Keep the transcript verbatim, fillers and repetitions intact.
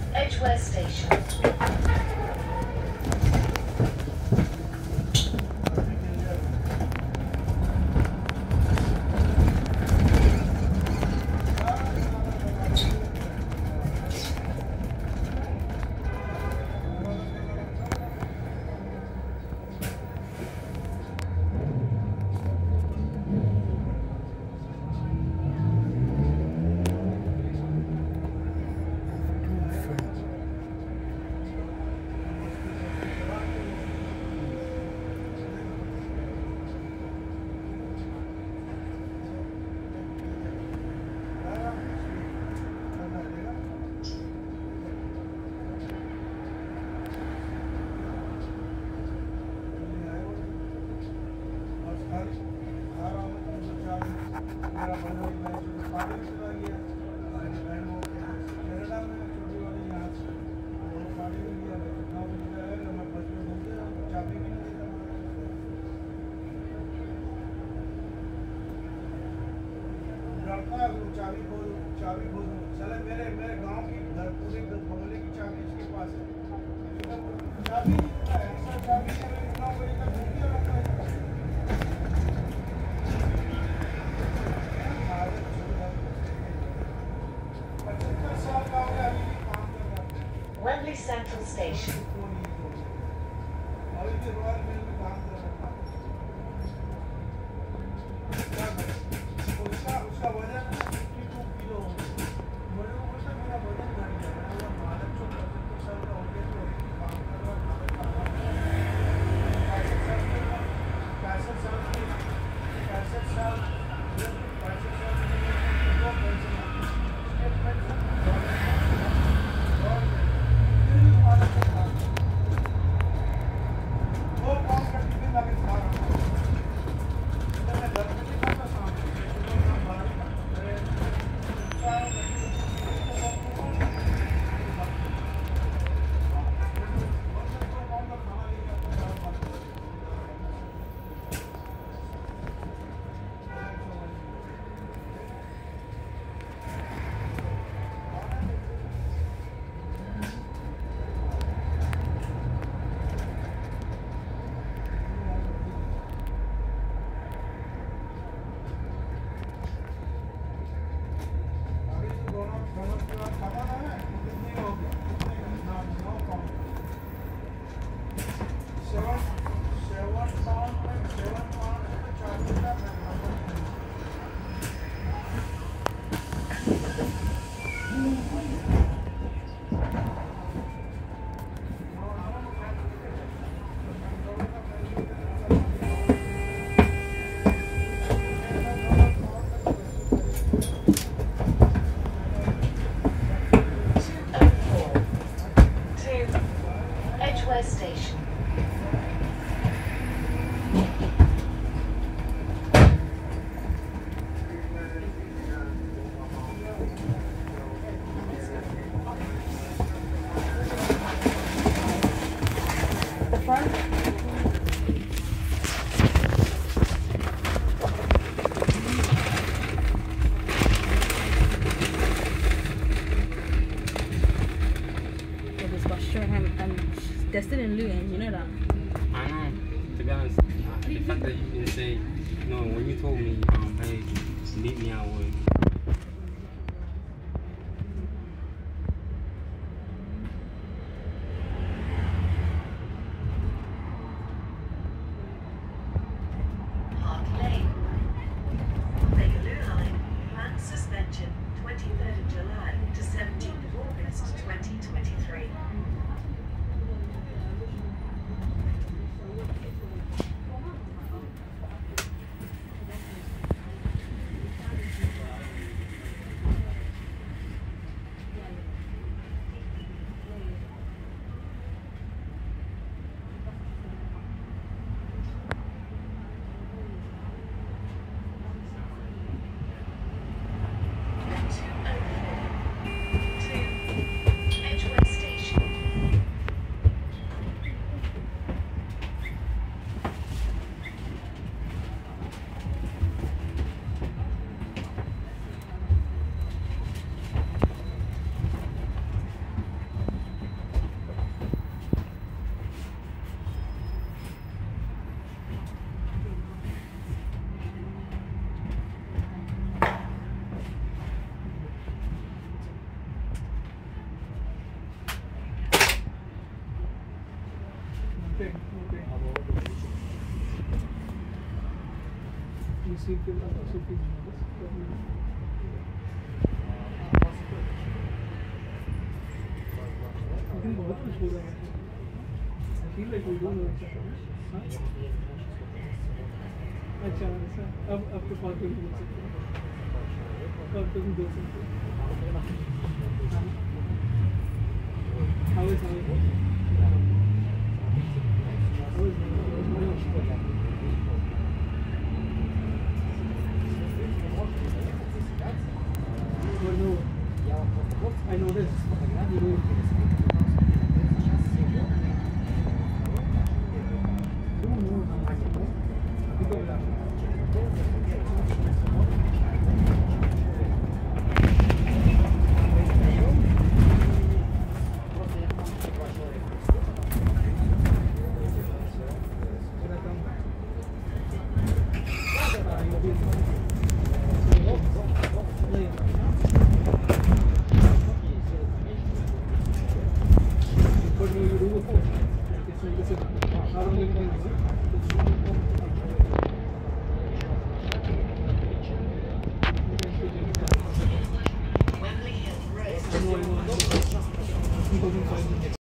Edgware Station. चाबी खोल चाबी खोल चले मेरे मेरे गांव की घर पूरे बंगले की चाबी इसके पास है चाबी ऐसा चाबी है नौ बजे तक ड्यूटी रहता है पचहत्तर साल का हो गया अभी भी काम कर रहा है Wembley Central Station. अभी भी रॉयल मिल में काम कर रहा है उसका उसका वजन Station. The front. Destin and Luan, you know that? I know. To be honest, the fact that you didn't say, no, when you told me, um, hey, meet me out with. Park Lane. Bakerloo Line, planned suspension, twenty-third of July to seventeenth of August twenty twenty-three. peg, no peg. You see the also pig numbers. I think बहुत कुछ हो रहा है. I feel like we don't know each other. अच्छा ऐसा अब अब तो बात नहीं बोल सकते अब तो नहीं बोल सकते how is how is how is but no I noticed you know